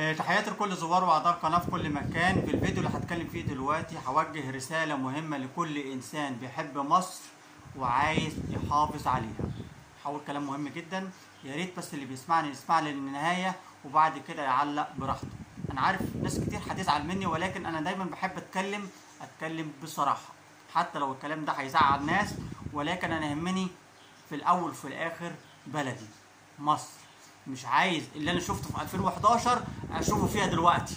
تحياتي لكل زوار واعضاء القناه في كل مكان. في الفيديو اللي هتكلم فيه دلوقتي هوجه رساله مهمه لكل انسان بيحب مصر وعايز يحافظ عليها. هقول كلام مهم جدا، يا ريت بس اللي بيسمعني يسمع لي للنهايه وبعد كده يعلق براحته. انا عارف ناس كتير هتزعل مني، ولكن انا دايما بحب اتكلم بصراحه، حتى لو الكلام ده هيزعل ناس، ولكن انا يهمني في الاول وفي الاخر بلدي مصر. مش عايز اللي انا شفته في 2011 اشوفه فيها دلوقتي.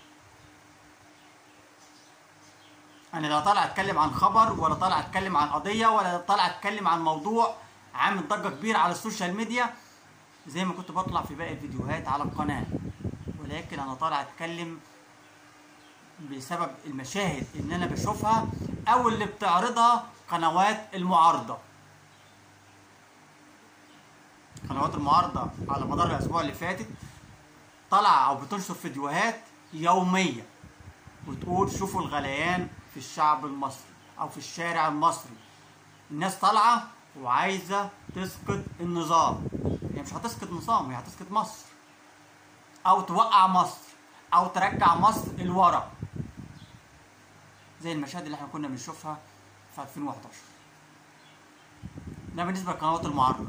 انا لا طالع اتكلم عن خبر، ولا طالع اتكلم عن قضيه، ولا طالع اتكلم عن موضوع عامل ضجه كبيره على السوشيال ميديا زي ما كنت بطلع في باقي الفيديوهات على القناه، ولكن انا طالع اتكلم بسبب المشاهد اللي انا بشوفها او اللي بتعرضها قنوات المعارضه. قنوات المعارضه على مدار الاسبوع اللي فاتت طالعه او بتنشر فيديوهات يوميه وتقول شوفوا الغليان في الشعب المصري او في الشارع المصري. الناس طالعه وعايزه تسقط النظام. هي مش هتسقط نظام، هي هتسقط مصر او توقع مصر او ترجع مصر لورا زي المشاهد اللي احنا كنا بنشوفها في 2011. ده بالنسبه لقنوات المعارضه.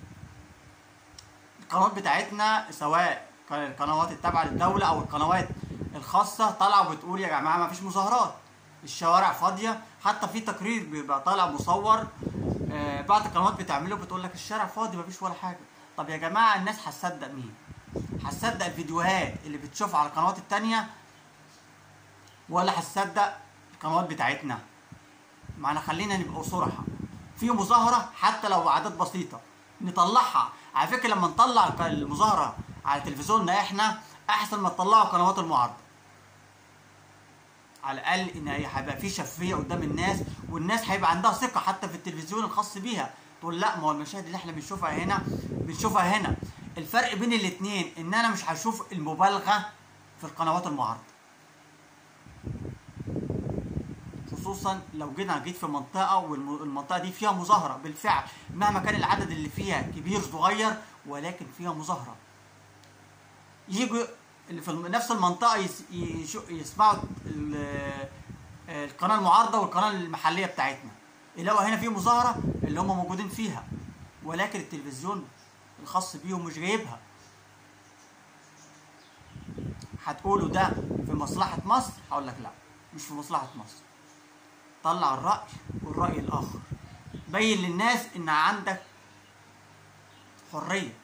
القنوات بتاعتنا سواء القنوات التابعه للدوله او القنوات الخاصه طالعه وبتقول يا جماعه ما فيش مظاهرات، الشوارع فاضيه. حتى في تقرير بيبقى طالع مصور بعض القنوات بتعمله بتقول لك الشارع فاضي ما فيش ولا حاجه. طب يا جماعه الناس هتصدق مين؟ هتصدق الفيديوهات اللي بتشوفها على القنوات التانيه ولا هتصدق القنوات بتاعتنا؟ معنا خلينا نبقى صراحه. في مظاهره حتى لو اعداد بسيطه نطلعها. على فكره لما نطلع المظاهره على تلفزيوننا احنا احسن ما تطلعوا قنوات المعارضه. على الاقل ان هيبقى في شفافيه قدام الناس، والناس هيبقى عندها ثقه حتى في التلفزيون الخاص بيها. تقول لا، ما هو المشاهد اللي احنا بنشوفها هنا. الفرق بين الاثنين ان انا مش هشوف المبالغه في القنوات المعارضه، خصوصا لو جيت في منطقه والمنطقه دي فيها مظاهره بالفعل، مهما كان العدد اللي فيها كبير صغير ولكن فيها مظاهره. يجوا اللي في نفس المنطقه يسمعوا القناه المعارضه والقناه المحليه بتاعتنا، يلاقوا هنا في مظاهره اللي هم موجودين فيها، ولكن التلفزيون الخاص بيهم مش جايبها. هتقولوا ده في مصلحه مصر؟ هقول لك لا، مش في مصلحه مصر. طلع الرأي والرأي الآخر، بين للناس إن عندك حرية.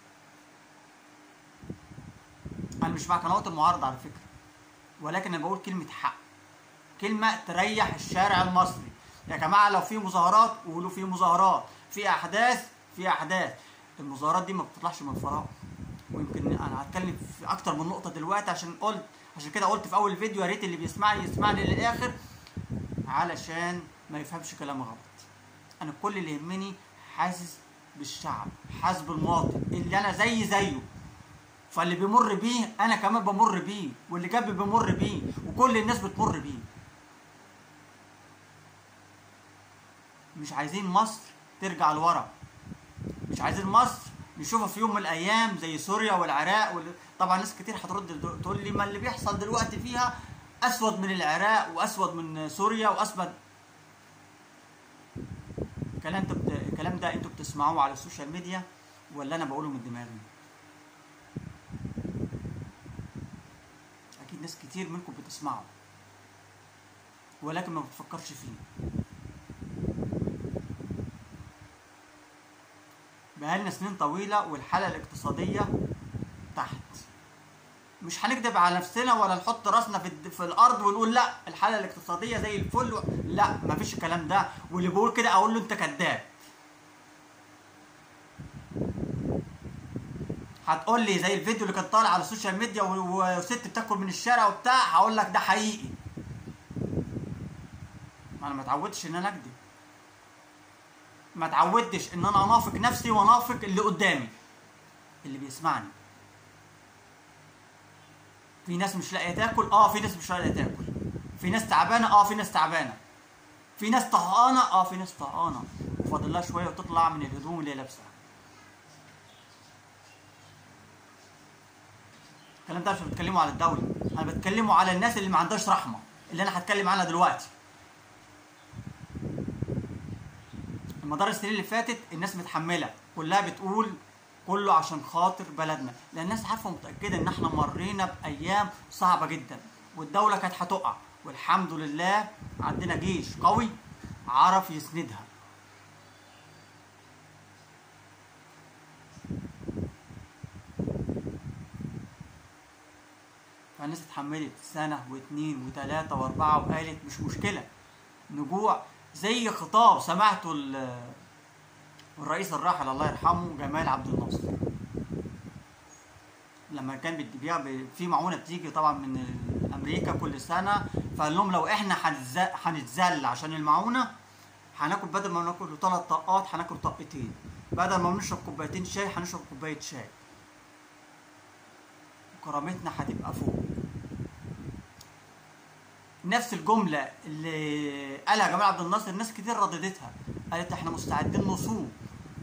أنا مش مع قنوات المعارضة على فكرة، ولكن أنا بقول كلمة حق، كلمة تريح الشارع المصري. يا جماعة لو في مظاهرات قولوا في مظاهرات، في أحداث في أحداث. المظاهرات دي ما بتطلعش من فراغ. ويمكن أنا هتكلم في أكتر من نقطة دلوقتي عشان كده قلت في أول الفيديو يا ريت اللي بيسمعني يسمعني للآخر علشان ما يفهمش كلام غلط. انا كل اللي يهمني حاسس بالشعب، حاسس بالمواطن اللي انا زيه، فاللي بيمر بيه انا كمان بمر بيه، واللي جنبي بيمر بيه، وكل الناس بتمر بيه. مش عايزين مصر ترجع لورا، مش عايزين مصر نشوفها في يوم من الايام زي سوريا والعراق طبعا ناس كتير هترد تقول لي ما اللي بيحصل دلوقتي فيها اسود من العراق واسود من سوريا واسود. الكلام ده انتوا بتسمعوه على السوشيال ميديا ولا انا بقوله من دماغي؟ اكيد ناس كتير منكم بتسمعوا ولكن ما بتفكرش فيه. بقالنا سنين طويله والحاله الاقتصاديه تحت. مش هنكدب على نفسنا ولا نحط راسنا في الارض ونقول لا الحاله الاقتصاديه زي الفل. لا، مفيش الكلام ده، واللي بيقول كده اقول له انت كذاب. هتقول لي زي الفيديو اللي كان طالع على السوشيال ميديا وست بتاكل من الشارع وبتاع، هقول لك ده حقيقي. انا ما اتعودتش ان انا اكذب، ما اتعودتش ان انا انافق نفسي وانافق اللي قدامي اللي بيسمعني. في ناس مش لاقيه تاكل، في ناس مش لاقيه تاكل. في ناس تعبانه، في ناس تعبانه. في ناس طهقانه، في ناس طهقانه وفاضل لها شويه وتطلع من الهدوم اللي هي لابسها. الكلام ده مش بتكلموا على الدوله، انا بتكلموا على الناس اللي ما عندهاش رحمه، اللي انا هتكلم عنها دلوقتي. المدار السنين اللي فاتت الناس متحمله، كلها بتقول كله عشان خاطر بلدنا، لان الناس عارفه ومتاكده ان احنا مرينا بايام صعبه جدا والدوله كانت هتقع، والحمد لله عندنا جيش قوي عرف يسندها. فالناس اتحملت سنه واثنين وثلاثه واربعه وقالت مش مشكله نجوع، زي خطاب سمعته الرئيس الراحل الله يرحمه جمال عبد الناصر لما كان بيبيع في معونه بتيجي طبعا من امريكا كل سنه، فقال لهم لو احنا هنتذل عشان المعونه هناكل بدل ما ناكل 3 طاقات هناكل طاقتين، بدل ما بنشرب كوبايتين شاي هنشرب كوبايه شاي، وكرامتنا هتبقى فوق. نفس الجمله اللي قالها جمال عبد الناصر ناس كتير رددتها، قالت احنا مستعدين نصوم،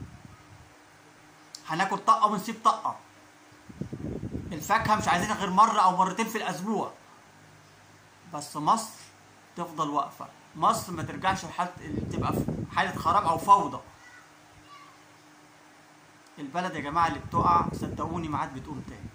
هناكل طاقه ونسيب طاقه، الفاكهه مش عايزينها غير مره او مرتين في الاسبوع، بس مصر تفضل واقفه، مصر ما ترجعش لحاله تبقى في حاله خراب او فوضى. البلد يا جماعه اللي بتقع صدقوني ما عاد بتقوم تاني.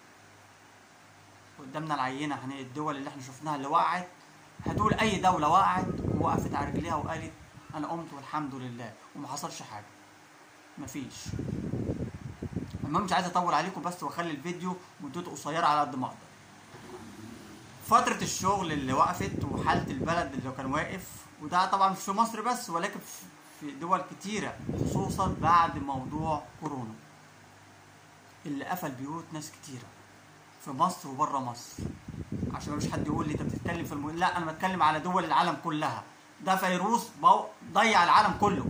قدامنا العينه هنلاقي الدول اللي احنا شفناها اللي وقعت، هتقول اي دوله وقعت ووقفت على رجليها وقالت انا قمت والحمد لله وما حصلش حاجه، مفيش. المهم مش عايز اطول عليكم بس واخلي الفيديو مدته قصيره على قد ما اقدر. فتره الشغل اللي وقفت وحاله البلد اللي كان واقف، وده طبعا مش في مصر بس ولكن في دول كتيره، خصوصا بعد موضوع كورونا اللي قفل بيوت ناس كتيره في مصر وبره مصر. عشان مفيش حد يقول لي انت بتتكلم في لا، انا بتكلم على دول العالم كلها، ده فيروس ضيع العالم كله.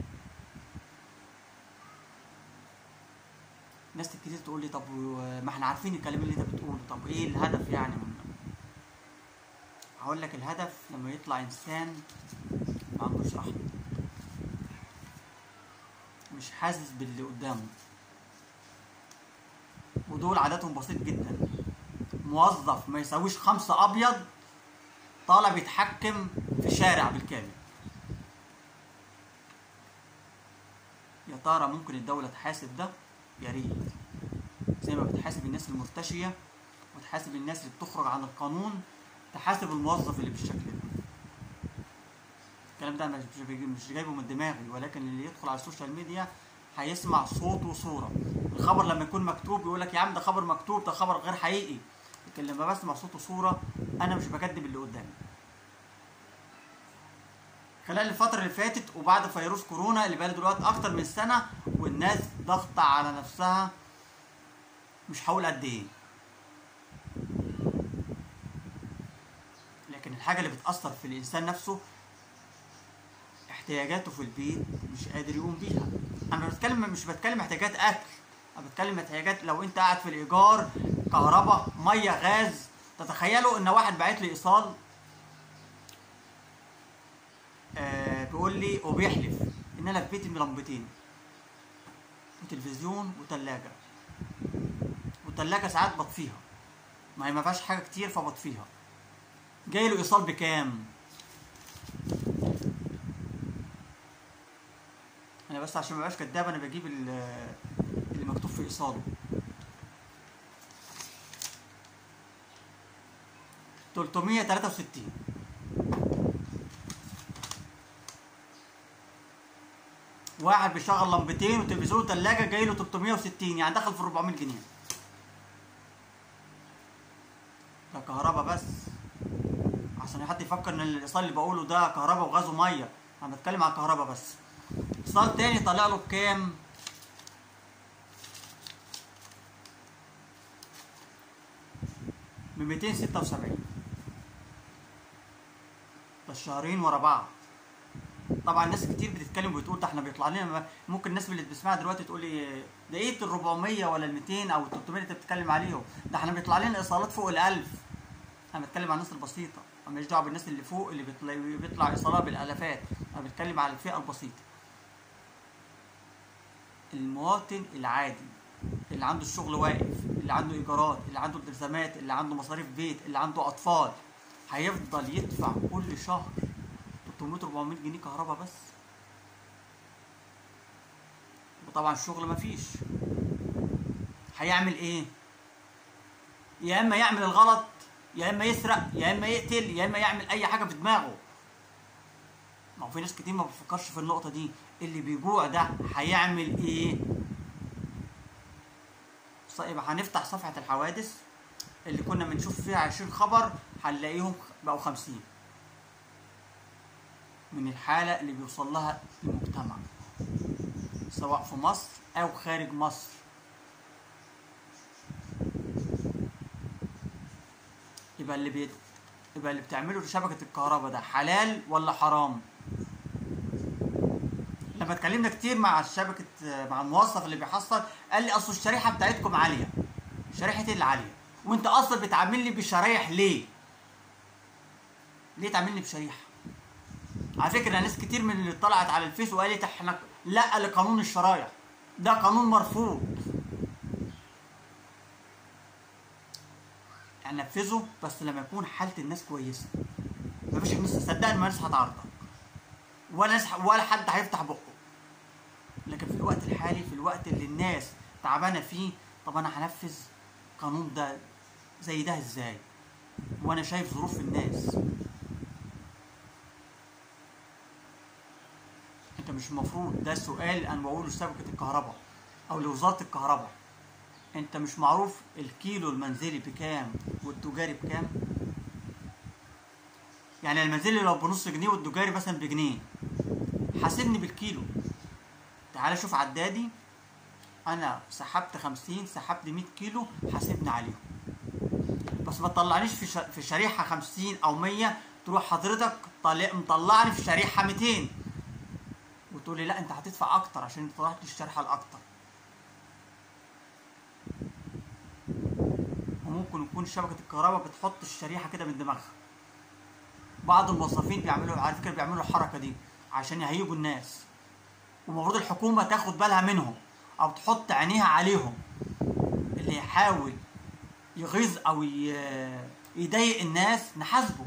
ناس كتير تقول لي طب ما احنا عارفين الكلام اللي انت بتقوله، طب ايه الهدف يعني منه؟ هقول لك الهدف لما يطلع انسان ما عندوش رحمه، مش حاسس باللي قدامه، ودول عاداتهم بسيط جدا. موظف ما يساويش 5 أبيض طالع بيتحكم في شارع بالكامل. يا ترى ممكن الدولة تحاسب ده؟ يا ريت، زي ما بتحاسب الناس المرتشية وتحاسب الناس اللي بتخرج عن القانون، تحاسب الموظف اللي بالشكل ده. الكلام ده مش جايبه من دماغي، ولكن اللي يدخل على السوشيال ميديا هيسمع صوت وصورة. الخبر لما يكون مكتوب يقول لك يا عم ده خبر مكتوب، ده خبر غير حقيقي، لكن لما بسمع صوت وصورة أنا مش بكذب اللي قدامي. خلال الفترة اللي فاتت وبعد فيروس كورونا اللي بقاله دلوقتي أكتر من سنة، والناس ضاغطة على نفسها مش هقول قد إيه، لكن الحاجة اللي بتأثر في الإنسان نفسه احتياجاته في البيت مش قادر يقوم بيها. أنا مش بتكلم احتياجات أكل، أنا بتكلم احتياجات لو أنت قاعد في الإيجار، كهرباء، مية، غاز. تتخيلوا إن واحد باعت لي إيصال بيقول لي وبيحلف إن أنا في بيتي بلمبتين وتلفزيون وتلاجة، والتلاجة ساعات بطفيها، ما هي ما فيهاش حاجة كتير فبطفيها. جاي له إيصال بكام؟ أنا بس عشان ما بقاش كداب أنا بجيب اللي مكتوب في إيصاله. 363. واحد بيشغل لمبتين وتلفزيون وتلاجة جاي له 360، يعني دخل في 400 جنيه. ده كهرباء بس، عشان حد يفكر ان الايصال اللي بقوله ده كهرباء وغاز وميه، انا بتكلم على الكهرباء بس. ايصال تاني طالع له بكام؟ ب 276. ده الشهرين ورا بعض. طبعا ناس كتير بتتكلم وبتقول ده احنا بيطلع لنا، ممكن الناس اللي بتسمعها دلوقتي تقول لي ده ايه ال 400 ولا ال 200 او ال 300 اللي انت بتتكلم عليهم؟ ده احنا بيطلع لنا ايصالات فوق ال 1000. انا بتكلم على الناس البسيطه، انا ماليش دعوه بالناس اللي فوق اللي بيطلع ايصالات بالالافات، انا بتكلم على الفئه البسيطه. المواطن العادي اللي عنده الشغل واقف، اللي عنده ايجارات، اللي عنده التزامات، اللي عنده مصاريف بيت، اللي عنده اطفال، هيفضل يدفع كل شهر 300 400 جنيه كهرباء بس. وطبعا الشغل مفيش. هيعمل ايه؟ يا اما يعمل الغلط، يا اما يسرق، يا اما يقتل، يا اما يعمل اي حاجه في دماغه. ما هو في ناس كتير ما بتفكرش في النقطه دي. اللي بيجوع ده هيعمل ايه؟ يبقى هنفتح صفحه الحوادث اللي كنا بنشوف فيها 20 خبر، هنلاقيهم بقوا 50 من الحاله اللي بيوصل لها المجتمع، سواء في مصر او خارج مصر. يبقى اللي بتعمله شبكه الكهرباء ده حلال ولا حرام؟ لما اتكلمنا كتير مع مع الموظف اللي بيحصل، قال لي اصل الشريحه بتاعتكم عاليه. شريحه ايه اللي عاليه؟ وانت اصلا بتعاملني بشرايح ليه؟ ليه تعاملني بشريحه؟ على فكره ناس كتير من اللي طلعت على الفيس وقالت احنا لا لقانون الشرايح، ده قانون مرفوض. يعني نفذه بس لما يكون حاله الناس كويسه. مفيش ناس، صدقني ما ناس هتعرضك ولا حد هيفتح بقه. لكن في الوقت الحالي، في الوقت اللي الناس تعبانه فيه، طب انا هنفذ قانون ده زي ده ازاي وانا شايف ظروف الناس؟ انت مش المفروض، ده سؤال انا بقوله لشبكه الكهرباء او لوزاره الكهرباء، انت مش معروف الكيلو المنزلي بكام والتجاري بكام؟ يعني المنزلي لو بنص جنيه والتجاري مثلا بجنيه، حاسبني بالكيلو. تعالى شوف عدادي، انا سحبت 50 سحبت 100 كيلو، حاسبني عليهم. بس ما تطلعنيش في شريحه 50 او 100، تروح حضرتك مطلعني في شريحه 200 وتقول لي لا انت هتدفع اكتر عشان انت طلعت الشريحه الاكتر. وممكن يكون شبكه الكهرباء بتحط الشريحه كده من دماغها. بعض الموظفين بيعملوا، على فكره بيعملوا الحركه دي عشان يهيجوا الناس، ومفروض الحكومه تاخد بالها منهم او تحط عينيها عليهم. اللي يحاول يغيظ او يضايق الناس نحاسبه.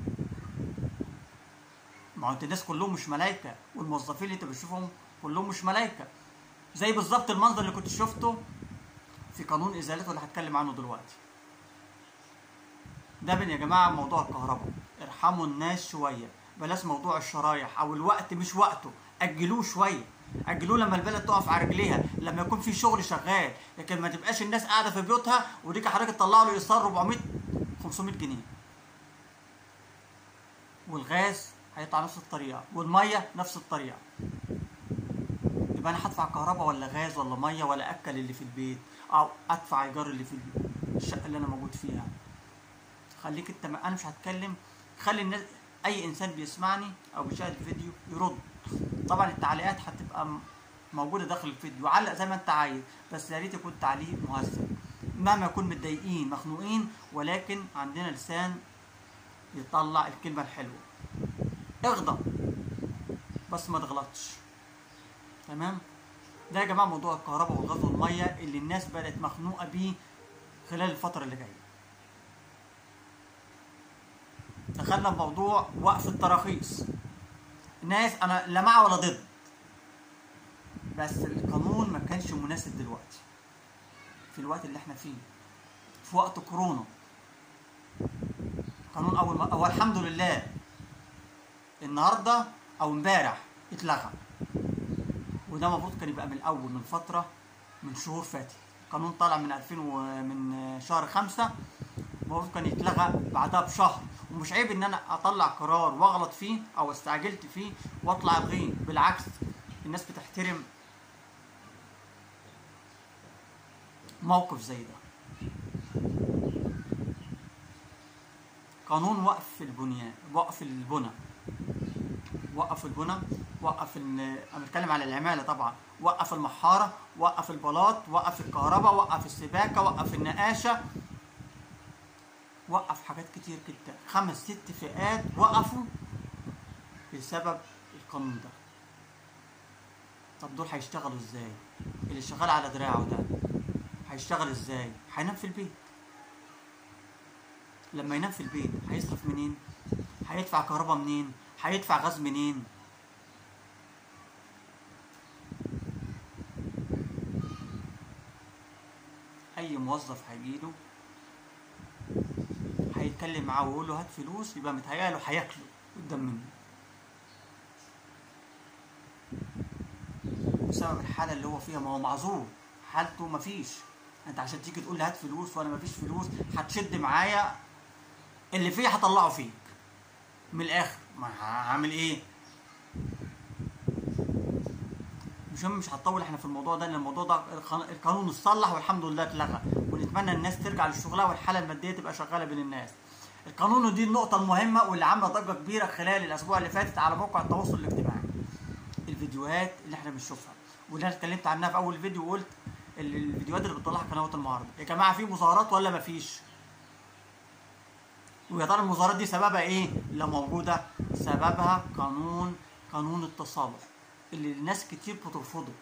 ما هو انت الناس كلهم مش ملايكه، والموظفين اللي انت بتشوفهم كلهم مش ملايكه. زي بالظبط المنظر اللي كنت شفته في قانون ازالته اللي هتكلم عنه دلوقتي. ده يا جماعه موضوع الكهرباء، ارحموا الناس شويه، بلاش موضوع الشرايح او الوقت مش وقته، اجلوه شويه، اجلوه لما البلد تقف على رجليها، لما يكون في شغل شغال. لكن ما تبقاش الناس قاعده في بيوتها وديك حضرتك تطلع له ايصال 400 500 جنيه. والغاز هيطلع نفس الطريقه، والميه نفس الطريقه. يبقى انا هدفع كهرباء ولا غاز ولا ميه ولا اكل اللي في البيت او ادفع ايجار اللي في الشقه اللي انا موجود فيها؟ خليك انت، انا مش هتكلم، خلي الناس، اي انسان بيسمعني او بيشاهد الفيديو يرد. طبعا التعليقات هتبقى موجوده داخل الفيديو، علق زي ما انت عايز، بس يا ريت يكون تعليق مهذب. مهما يكون متضايقين مخنوقين، ولكن عندنا لسان يطلع الكلمه الحلوه. اغضب بس ما تغلطش. تمام؟ ده يا جماعه موضوع الكهرباء والغاز والميه اللي الناس بدات مخنوقه بيه خلال الفتره اللي جايه. دخلنا في موضوع وقف التراخيص. الناس انا لا مع ولا ضد، بس القانون ما كانش مناسب دلوقتي في الوقت اللي احنا فيه، في وقت كورونا. قانون اول الحمد لله النهارده او امبارح اتلغى، وده المفروض كان يبقى من الاول، من فتره، من شهور فاتت. قانون طالع من 2000 من شهر 5، المفروض كان يتلغى بعدها بشهر. ومش عيب ان انا اطلع قرار واغلط فيه او استعجلت فيه واطلع الغيه، بالعكس الناس بتحترم موقف زي ده. قانون وقف البنى، وقف انا بتكلم على العماله طبعا، وقف المحاره، وقف البلاط، وقف الكهرباء، وقف السباكه، وقف النقاشه، وقف حاجات كتير جدا. 5 6 فئات وقفوا بسبب القانون ده. طب دول هيشتغلوا ازاي؟ اللي شغال على دراعه ده هيشتغل ازاي؟ هينام في البيت. لما ينام في البيت هيصرف منين؟ هيدفع كهرباء منين؟ هيدفع غاز منين؟ اي موظف هيجيله هيتكلم معاه ويقول له هات فلوس، يبقى متهيأله هياكله قدام منه بسبب الحاله اللي هو فيها. ما هو معذور، حالته مفيش. انت عشان تيجي تقول لي هات فلوس وانا مفيش فلوس، هتشد معايا اللي فيه هطلعه فيك من الاخر. ما هعمل ايه؟ مش هتطول احنا في الموضوع ده، لان الموضوع ده القانون اتصلح والحمد لله اتلغى، ونتمنى الناس ترجع لشغلها والحاله الماديه تبقى شغاله بين الناس. القانون دي النقطه المهمه واللي عامله ضجه كبيره خلال الاسبوع اللي فاتت على موقع التواصل الاجتماعي. الفيديوهات اللي احنا بنشوفها واللي انا اتكلمت عنها في اول فيديو، وقلت الفيديوهات اللي بتطلعها قنوات المعارضه. يا جماعه في مظاهرات ولا مفيش؟ ويا ترى المظاهرات دي سببها ايه؟ لو موجوده سببها قانون التصالح اللي الناس كتير بترفضه.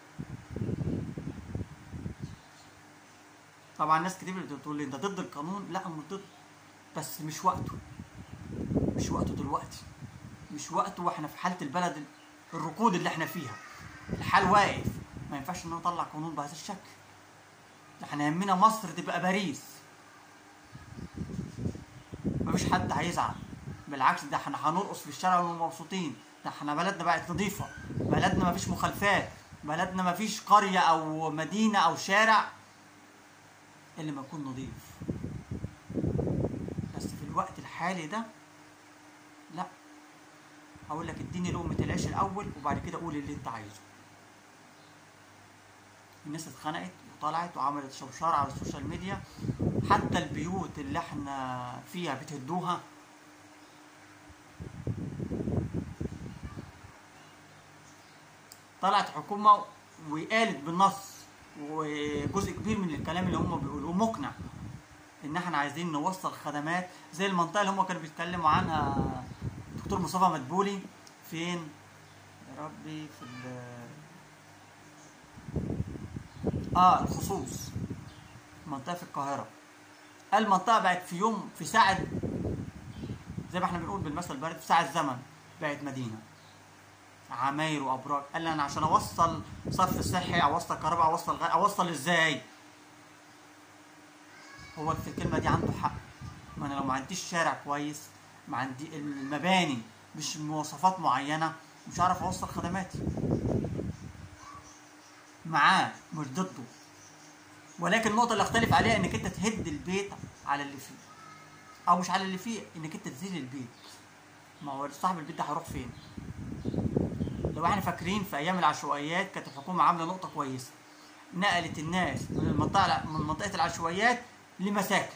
طبعا ناس كتير بتقول لي انت ضد القانون. لا انا مش ضد، بس مش وقته. مش وقته دلوقتي، مش وقته واحنا في حاله البلد الركود اللي احنا فيها. الحال واقف، ما ينفعش ان نطلع قانون بهذا الشكل. احنا يهمنا مصر تبقى باريس، مفيش حد هيزعل، بالعكس ده احنا هنرقص في الشارع ومبسوطين. ده احنا بلدنا بقت نظيفه، بلدنا مفيش مخالفات، بلدنا مفيش قريه او مدينه او شارع اللي ما يكون نظيف. بس في الوقت الحالي ده لا، هقول لك اديني لقمه العيش الاول وبعد كده قول اللي انت عايزه. الناس اتخنقت وطلعت وعملت شوشره على السوشيال ميديا، حتى البيوت اللي احنا فيها بتهدوها. طلعت حكومه وقالت بالنص، وجزء كبير من الكلام اللي هم بيقولوه مقنع، ان احنا عايزين نوصل خدمات زي المنطقه اللي هم كانوا بيتكلموا عنها الدكتور مصطفى مدبولي. فين يا ربي؟ في الخصوص منطقه في القاهره. المنطقه بقت في يوم، في ساعه، زي ما احنا بنقول بالمثل البلدي، في ساعه زمن بقت مدينه، عماير وابراج. قال لي انا عشان اوصل صرف صحي، اوصل كهرباء، اوصل غاز، اوصل ازاي؟ هو في الكلمه دي عنده حق. ما انا لو ما عنديش شارع كويس، ما عندي المباني مش بمواصفات معينه، مش هعرف اوصل خدماتي. معاه مش ضده، ولكن النقطه اللي اختلف عليها انك انت تهد البيت على اللي فيه، او مش على اللي فيه، انك انت تزيل البيت. ما هو صاحب البيت ده هيروح فين؟ لو احنا فاكرين في ايام العشوائيات كانت الحكومه عامله نقطه كويسه، نقلت الناس من منطقه العشوائيات لمساكن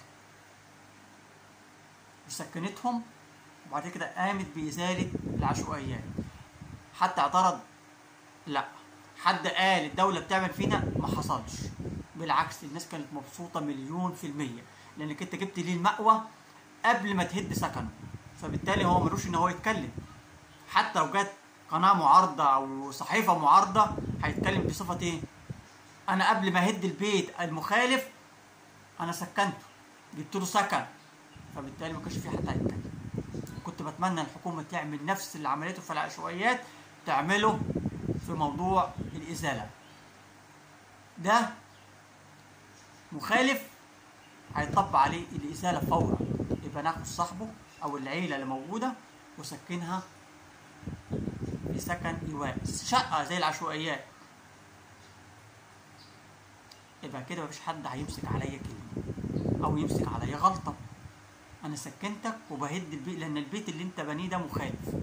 وسكنتهم، وبعد كده قامت بازاله العشوائيات. حتى اعترض؟ لا. حد قال الدوله بتعمل فينا؟ ما حصلش، بالعكس الناس كانت مبسوطه 100%، لانك انت جبت ليه المأوى قبل ما تهد سكنه، فبالتالي هو ملوش ان هو يتكلم. حتى لو جت قناه معارضه او صحيفه معارضه هيتكلم بصفه ايه؟ انا قبل ما اهد البيت المخالف انا سكنته، جبت له سكن، فبالتالي ما كانش في حد هيتكلم. كنت بتمنى الحكومه تعمل نفس اللي عملته في العشوائيات تعمله في موضوع الازاله ده. مخالف هيطبق عليه الازاله فورا، يبقى ناخد صاحبه او العيله اللي موجوده وسكنها في سكن ايواء، شقه زي العشوائيات. يبقى كده مفيش حد هيمسك عليا كلمه او يمسك عليا غلطه. انا سكنتك وبهد البيت، لان البيت اللي انت بنيه ده مخالف.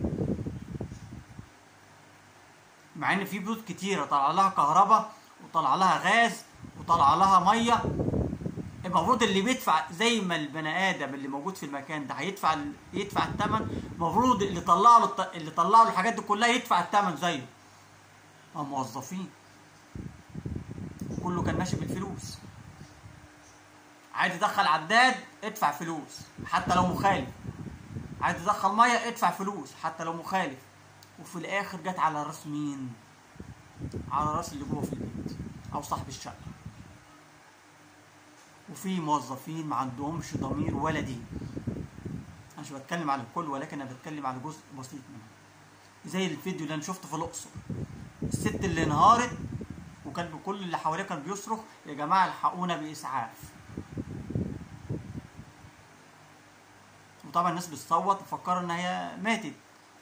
مع ان في بيوت كتيره طالع لها كهرباء وطالع لها غاز وطالع لها ميه، المفروض اللي بيدفع زي ما البني ادم اللي موجود في المكان ده هيدفع الثمن، المفروض اللي طلع له الحاجات دي كلها يدفع الثمن زيه. هم موظفين، كله كان ماشي بالفلوس. عايز تدخل عداد ادفع فلوس حتى لو مخالف، عايز تدخل ميه ادفع فلوس حتى لو مخالف. وفي الاخر جت على راس مين؟ على راس اللي جوه في البيت او صاحب الشقه. وفي موظفين ما عندهمش ضمير ولا دين. انا مش بتكلم على الكل، ولكن انا بتكلم على جزء بسيط منهم. زي الفيديو اللي انا شفته في الاقصر، الست اللي انهارت وكان كل اللي حواليه كان بيصرخ يا جماعه الحقونا باسعاف. وطبعا الناس بتصوت وفكروا ان هي ماتت،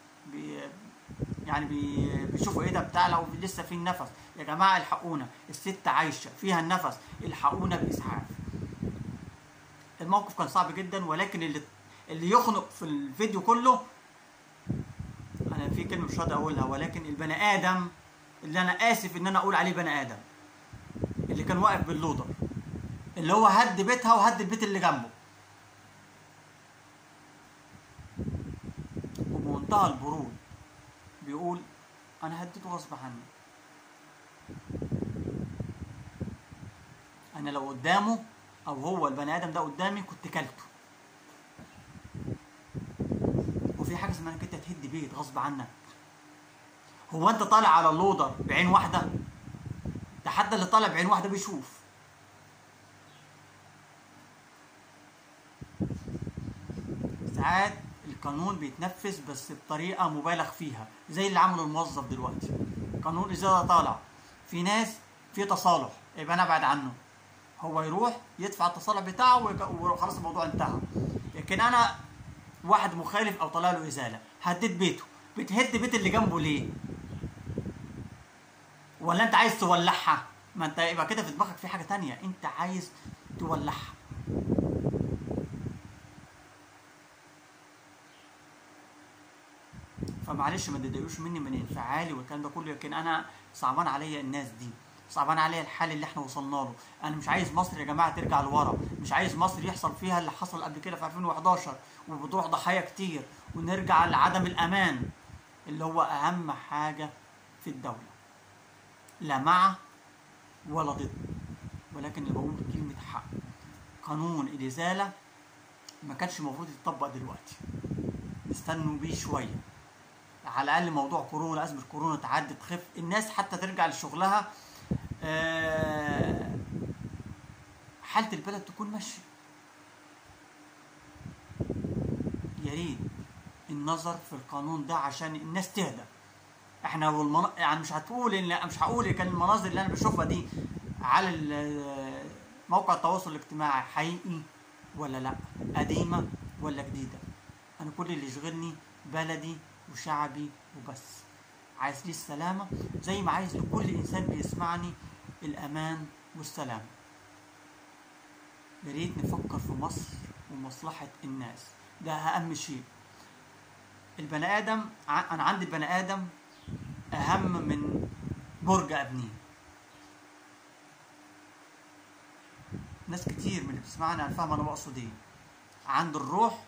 يعني بيشوفوا ايه ده بتاع لو لسه في النفس، يا جماعه الحقونا، الست عايشه فيها النفس، الحقونا باسعاف. الموقف كان صعب جدا، ولكن اللي يخنق في الفيديو كله، انا في كلمه مش راضي اقولها، ولكن البني ادم اللي انا اسف ان انا اقول عليه بني ادم، اللي كان واقف باللودر، اللي هو هد بيتها وهد البيت اللي جنبه، وبمنتهى البرود بيقول انا هديته غصب عني، انا لو قدامه او هو البني ادم ده قدامي كنت كلته. وفي حاجه اسمها انك انت تهد بيت غصب عنك. هو انت طالع على اللودر بعين واحده؟ ده حتى اللي طالع بعين واحده بيشوف. ساعات القانون بيتنفذ بس بطريقه مبالغ فيها، زي اللي عمله الموظف دلوقتي. قانون الازاله طالع، في ناس في تصالح، يبقى انا ابعد عنه، هو يروح يدفع التصالح بتاعه وخلاص الموضوع انتهى. لكن انا واحد مخالف او طالع له ازاله، هديت بيته، بتهد بيت اللي جنبه ليه؟ ولا انت عايز تولعها؟ ما انت يبقى كده في دماغك في حاجه تانية، انت عايز تولعها. فمعلش ما تضايقوش مني من انفعالي والكلام ده كله، لكن انا صعبان عليا الناس دي، صعبان عليا الحال اللي احنا وصلنا له. انا مش عايز مصر يا جماعه ترجع لورا، مش عايز مصر يحصل فيها اللي حصل قبل كده في 2011 وبتروح ضحايا كتير، ونرجع لعدم الامان اللي هو اهم حاجه في الدوله، لا مع ولا ضد. ولكن اللي بقول كلمه حق، قانون الازاله ما كانش المفروض يتطبق دلوقتي، استنوا بيه شويه، على الاقل موضوع كورونا، ازمه كورونا تعدي تخف، الناس حتى ترجع لشغلها، حاله البلد تكون ماشيه. يا ريت النظر في القانون ده عشان الناس تهدى. احنا يعني مش هقول كان المناظر اللي انا بشوفها دي على موقع التواصل الاجتماعي حقيقي ولا لا، قديمه ولا جديده. انا كل اللي يشغلني بلدي وشعبي وبس. عايز لي السلامه زي ما عايز لكل انسان بيسمعني الامان والسلام. يا ريت نفكر في مصر ومصلحه الناس، ده اهم شيء. البني ادم، انا عندي البني ادم اهم من برج ابنيه. ناس كتير من اللي بتسمعني انا فاهمه انا بقصد ايه. عند الروح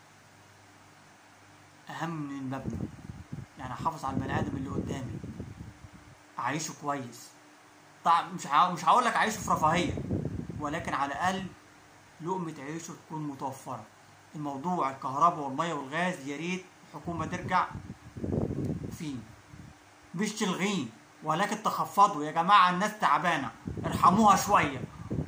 اهم من المبنى. يعني احافظ على البني ادم اللي قدامي، اعيشه كويس. طبعا مش هقول لك اعيشه في رفاهيه، ولكن على الاقل لقمه عيشه تكون متوفره. الموضوع الكهرباء والميه والغاز يا ريت الحكومه ترجع فيه، مش تلغيه ولكن تخفضوا. يا جماعه الناس تعبانه، ارحموها شويه.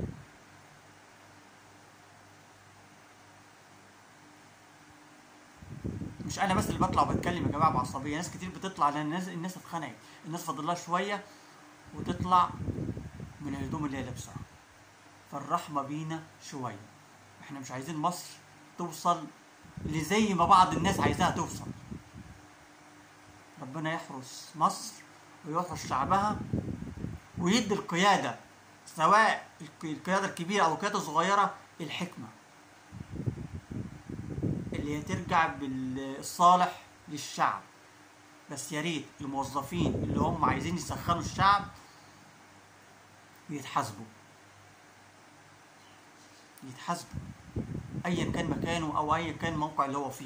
مش انا بس اللي بطلع وبتكلم يا جماعه بعصبيه، ناس كتير بتطلع لان الناس اتخنقت، الناس فاضل لها شويه وتطلع من الهدوم اللي هي لابسها. فالرحمه بينا شويه، احنا مش عايزين مصر توصل لزي ما بعض الناس عايزاها توصل. ربنا يحرس مصر ويحرس شعبها ويدي القياده، سواء القياده الكبيره او القياده الصغيره، الحكمه اللي هي ترجع بالصالح للشعب. بس يا ريت الموظفين اللي هم عايزين يسخنوا الشعب يتحاسبوا ايا كان مكانه او ايا كان الموقع اللي هو فيه.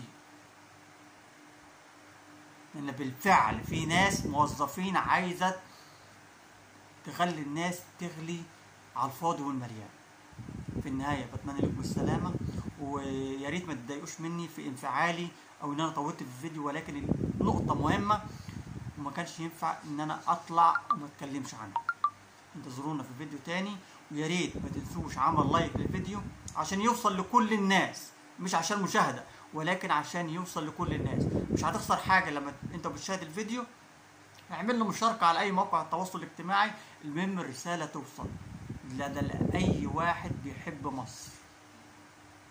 لان بالفعل في ناس موظفين عايزه تخلي الناس تغلي على الفاضي والمليان. في النهايه بتمنى لكم السلامه، ويا ريت ما تضايقوش مني في انفعالي او ان انا طولت في الفيديو، ولكن النقطه مهمه وما كانش ينفع ان انا اطلع وما اتكلمش عنها. انتظرونا في فيديو تاني، ويا ريت ما تنسوش عمل لايك للفيديو عشان يوصل لكل الناس، مش عشان مشاهدة ولكن عشان يوصل لكل الناس. مش هتخسر حاجة لما انت بتشاهد الفيديو. اعمل له مشاركة على اي موقع التواصل الاجتماعي، المهم الرسالة توصل لأي واحد بيحب مصر.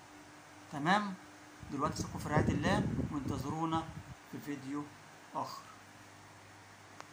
تمام؟ دلوقتي سيبكم في رعاية الله وانتظرونا في فيديو آخر.